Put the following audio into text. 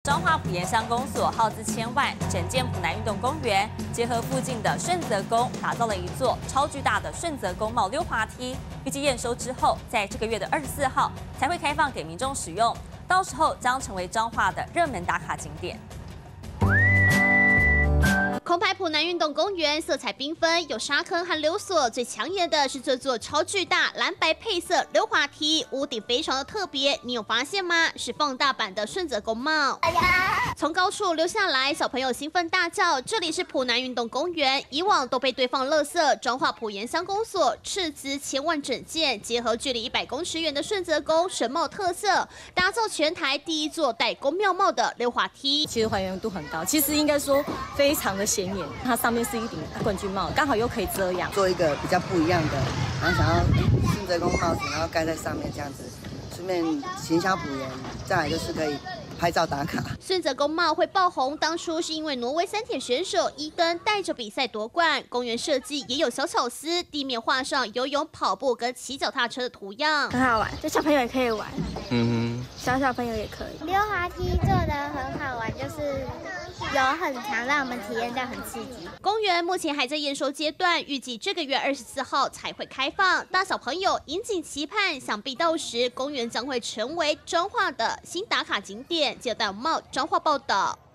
彰化埔盐乡公所耗资千万，整建埔南运动公园，结合附近的顺泽宫，打造了一座超巨大的顺泽宫帽溜滑梯。预计验收之后，在这个月的24号才会开放给民众使用，到时候将成为彰化的热门打卡景点。 空拍埔南运动公园色彩缤纷，有沙坑和溜索，最抢眼的是这座超巨大蓝白配色溜滑梯，屋顶非常的特别，你有发现吗？是放大版的顺泽宫帽。从高处溜下来，小朋友兴奋大叫。这里是埔南运动公园，以往都被堆放垃圾，彰化埔盐乡公所斥资千万整建，结合距离100公尺远的顺泽宫神帽特色，打造全台第一座带宫庙帽的溜滑梯。 其实还原度很高，其实应该说非常的显眼。它上面是一顶冠军帽，刚好又可以遮阳， 做一个比较不一样的，然后想要顺泽宫帽子，然后盖在上面这样子，顺便行销埔盐，再来就是可以拍照打卡。 顺泽宫帽会爆红，当初是因为挪威3铁选手伊根带着比赛夺冠。公园设计也有小巧思，地面画上游泳、跑步跟骑脚踏车的图样， 很好玩，就小朋友也可以玩，小朋友也可以。 溜滑梯做得很好玩，就是有很长，让我们体验到很刺激。 公园目前还在验收阶段，预计这个月24号才会开放。大小朋友引颈期盼，想必到时公园将会成为彰化的新打卡景点。记者戴永茂彰化报道。